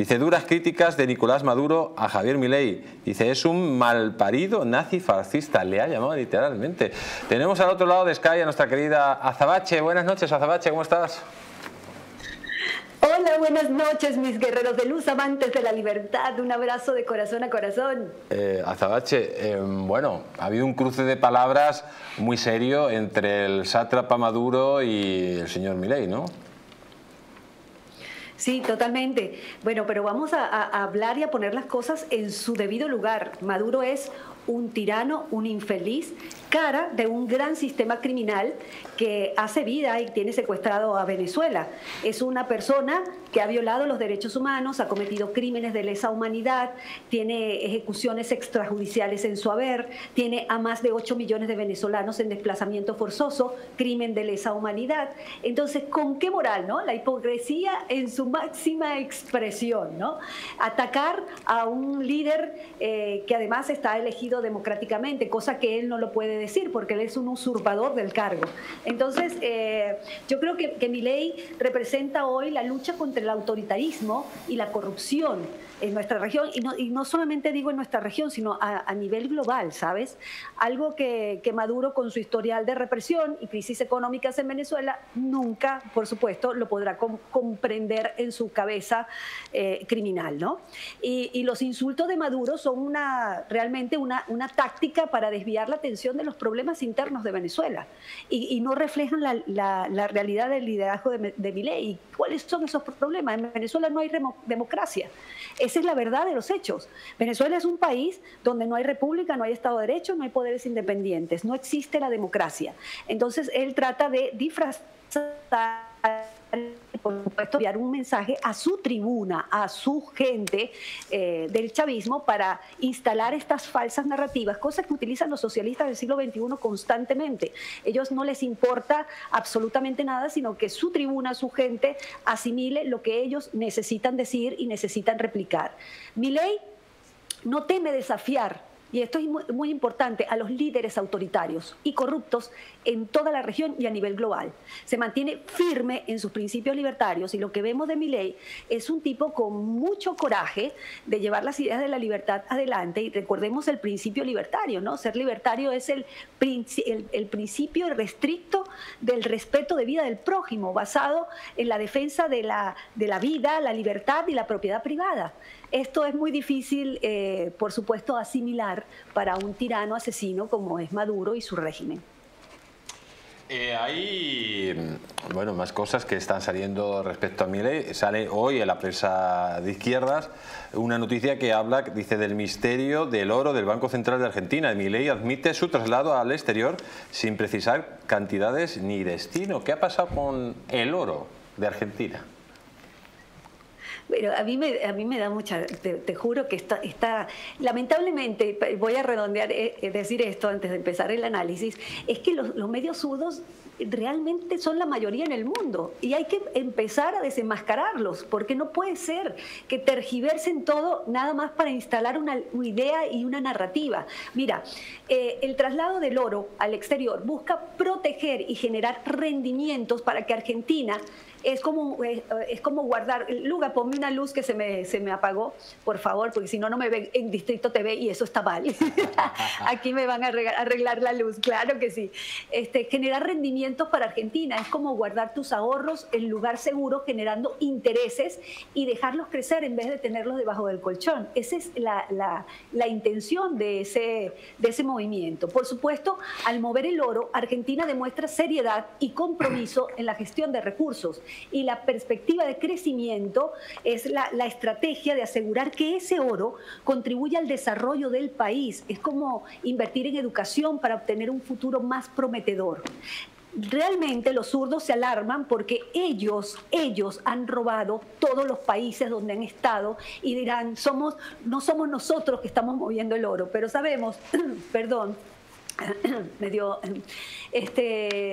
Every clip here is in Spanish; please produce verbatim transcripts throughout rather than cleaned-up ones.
Dice, duras críticas de Nicolás Maduro a Javier Milei. Dice, es un malparido nazi fascista. Le ha llamado literalmente. Tenemos al otro lado de Sky a nuestra querida Azabache. Buenas noches, Azabache, ¿cómo estás? Hola, buenas noches, mis guerreros de luz, amantes de la libertad. Un abrazo de corazón a corazón. Eh, Azabache, eh, bueno, ha habido un cruce de palabras muy serio entre el sátrapa Maduro y el señor Milei, ¿no? Sí, totalmente. Bueno, pero vamos a, a hablar y a poner las cosas en su debido lugar. Maduro es un tirano, un infeliz, cara de un gran sistema criminal que hace vida y tiene secuestrado a Venezuela. Es una persona que ha violado los derechos humanos, ha cometido crímenes de lesa humanidad, tiene ejecuciones extrajudiciales en su haber, tiene a más de ocho millones de venezolanos en desplazamiento forzoso, crimen de lesa humanidad. Entonces, ¿con qué moral, no? La hipocresía en su máxima expresión, ¿no? Atacar a un líder eh, que además está elegido democráticamente, cosa que él no lo puede decir porque él es un usurpador del cargo. Entonces, eh, yo creo que, que Milei representa hoy la lucha contra el autoritarismo y la corrupción en nuestra región, y no, y no solamente digo en nuestra región, sino a, a nivel global, ¿sabes? Algo que, que Maduro, con su historial de represión y crisis económicas en Venezuela, nunca, por supuesto, lo podrá com comprender en su cabeza eh, criminal, ¿no? Y, y los insultos de Maduro son una, realmente una, una táctica para desviar la atención de los problemas internos de Venezuela, y, y no reflejan la, la, la realidad del liderazgo de, de Milei. ¿Cuáles son esos problemas? En Venezuela no hay democracia. Esa es la verdad de los hechos. Venezuela es un país donde no hay república, no hay Estado de Derecho, no hay poderes independientes, no existe la democracia. Entonces él trata de disfrazar, por supuesto, enviar un mensaje a su tribuna, a su gente eh, del chavismo, para instalar estas falsas narrativas, cosas que utilizan los socialistas del siglo veintiuno constantemente. Ellos no les importa absolutamente nada, sino que su tribuna, su gente, asimile lo que ellos necesitan decir y necesitan replicar. Milei no teme desafiar, y esto es muy, muy importante, a los líderes autoritarios y corruptos en toda la región y a nivel global. Se mantiene firme en sus principios libertarios, y lo que vemos de Milei es un tipo con mucho coraje de llevar las ideas de la libertad adelante. Y recordemos el principio libertario, ¿no? Ser libertario es el, el, el principio restricto del respeto de vida del prójimo, basado en la defensa de la, de la vida, la libertad y la propiedad privada. Esto es muy difícil, eh, por supuesto, asimilar para un tirano asesino como es Maduro y su régimen. Eh, hay, bueno, más cosas que están saliendo respecto a Milei. Sale hoy en la prensa de izquierdas una noticia que habla, dice, del misterio del oro del Banco Central de Argentina. Milei admite su traslado al exterior sin precisar cantidades ni destino. ¿Qué ha pasado con el oro de Argentina? Pero a mí me, a mí me da mucha, te, te juro que está, está, lamentablemente, voy a redondear, eh, decir esto antes de empezar el análisis, es que los, los medios zurdos realmente son la mayoría en el mundo, y hay que empezar a desenmascararlos, porque no puede ser que tergiversen todo nada más para instalar una, una idea y una narrativa. Mira, eh, el traslado del oro al exterior busca proteger y generar rendimientos para que Argentina, es como, es, es como guardar, Luga, ponme una luz que se me, se me apagó, por favor, porque si no, no me ven en Distrito T V y eso está mal. Aquí me van a arreglar la luz, claro que sí. Este, generar rendimientos para Argentina es como guardar tus ahorros en lugar seguro, generando intereses y dejarlos crecer en vez de tenerlos debajo del colchón. Esa es la, la, la intención de ese, de ese movimiento. Por supuesto, al mover el oro, Argentina demuestra seriedad y compromiso en la gestión de recursos, y la perspectiva de crecimiento es la, la estrategia de asegurar que ese oro contribuye al desarrollo del país. Es como invertir en educación para obtener un futuro más prometedor. Realmente los zurdos se alarman porque ellos, ellos han robado todos los países donde han estado, y dirán, somos, no somos nosotros que estamos moviendo el oro, pero sabemos, perdón, me dio, este...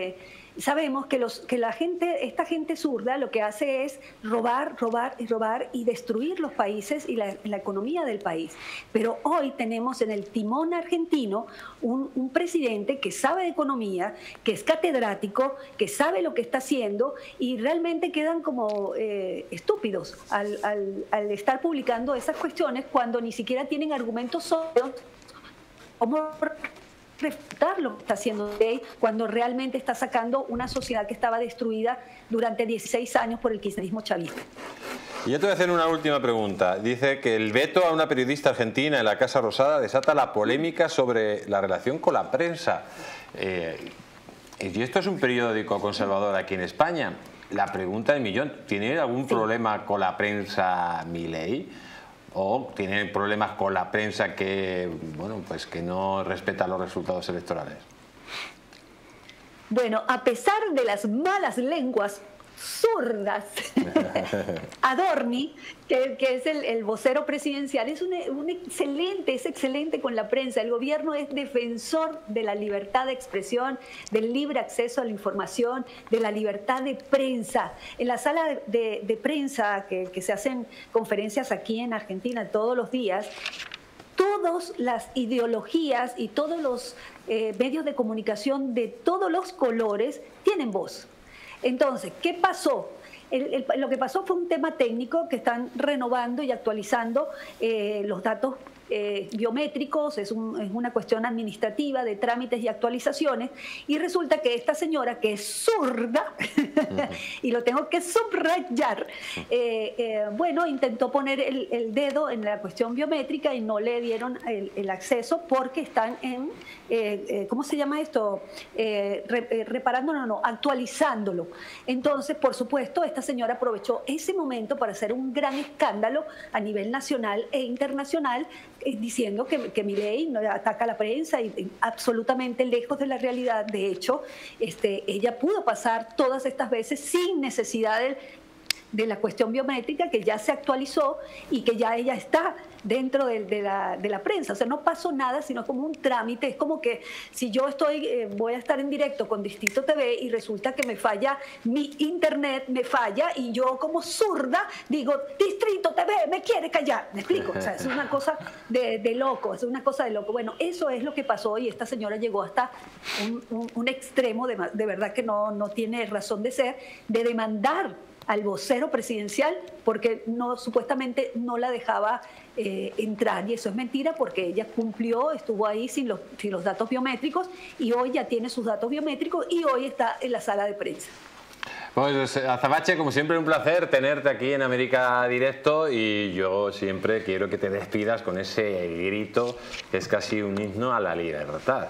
sabemos que, los, que la gente, esta gente zurda lo que hace es robar, robar y robar y destruir los países y la, la economía del país. Pero hoy tenemos en el timón argentino un, un presidente que sabe de economía, que es catedrático, que sabe lo que está haciendo y realmente quedan como eh, estúpidos al, al, al estar publicando esas cuestiones cuando ni siquiera tienen argumentos sólidos como refutar lo que está haciendo Milei cuando realmente está sacando una sociedad que estaba destruida durante dieciséis años por el kirchnerismo chavista. Y yo te voy a hacer una última pregunta. Dice que el veto a una periodista argentina en la Casa Rosada desata la polémica sobre la relación con la prensa. Eh, y esto es un periódico conservador aquí en España. La pregunta del millón, ¿tiene algún sí. problema con la prensa Milei? ¿O tiene problemas con la prensa que, bueno, pues que no respeta los resultados electorales? Bueno, a pesar de las malas lenguas zurdas, Adorni, que, que es el, el vocero presidencial, es un, un excelente, es excelente con la prensa. El gobierno es defensor de la libertad de expresión, del libre acceso a la información, de la libertad de prensa. En la sala de, de, de prensa que, que se hacen conferencias aquí en Argentina todos los días, todas las ideologías y todos los eh, medios de comunicación de todos los colores tienen voz. Entonces, ¿qué pasó? El, el, lo que pasó fue un tema técnico que están renovando y actualizando eh, los datos eh, biométricos, es, un, es una cuestión administrativa de trámites y actualizaciones, y resulta que esta señora, que es zurda, uh-huh. y lo tengo que subrayar, eh, eh, bueno, intentó poner el, el dedo en la cuestión biométrica y no le dieron el, el acceso porque están en, eh, eh, ¿cómo se llama esto? Eh, re, eh, reparándolo, no, no, actualizándolo. Entonces, por supuesto, esta señora aprovechó ese momento para hacer un gran escándalo a nivel nacional e internacional, eh, diciendo que, que Milei no ataca a la prensa y, y absolutamente lejos de la realidad. De hecho, este, ella pudo pasar todas estas veces sin necesidad de, de la cuestión biométrica, que ya se actualizó y que ya ella está dentro de, de, la, de la prensa. O sea, no pasó nada, sino como un trámite. Es como que si yo estoy, eh, voy a estar en directo con Distrito T V y resulta que me falla mi internet, me falla, y yo como zurda digo, Distrito T V me quiere callar. ¿Me explico? O sea, es una cosa de, de loco, es una cosa de loco. Bueno, eso es lo que pasó y esta señora llegó hasta un, un, un extremo de, de verdad que no, no tiene razón de ser, de demandar al vocero presidencial porque no, supuestamente no la dejaba eh, entrar, y eso es mentira porque ella cumplió, estuvo ahí sin los, sin los datos biométricos y hoy ya tiene sus datos biométricos y hoy está en la sala de prensa. Pues Azabache, como siempre un placer tenerte aquí en América Directo, y yo siempre quiero que te despidas con ese grito que es casi un himno a la libertad.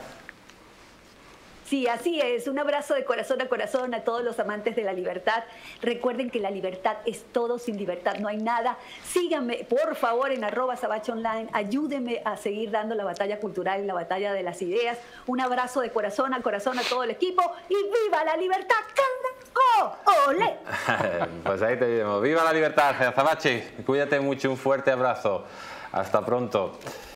Sí, así es. Un abrazo de corazón a corazón a todos los amantes de la libertad. Recuerden que la libertad es todo, sin libertad no hay nada. Síganme, por favor, en arroba Azabache Online. Ayúdenme a seguir dando la batalla cultural y la batalla de las ideas. Un abrazo de corazón a corazón a todo el equipo y ¡viva la libertad! ¡Oh, ole! Pues ahí te vemos. ¡Viva la libertad, Azabache! Cuídate mucho, un fuerte abrazo. Hasta pronto.